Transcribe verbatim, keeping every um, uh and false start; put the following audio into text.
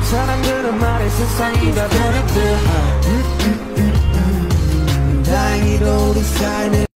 사람들은 말해 세상이 다 변했대. 음, 음, 음, 음. 다행히도 우리 사이는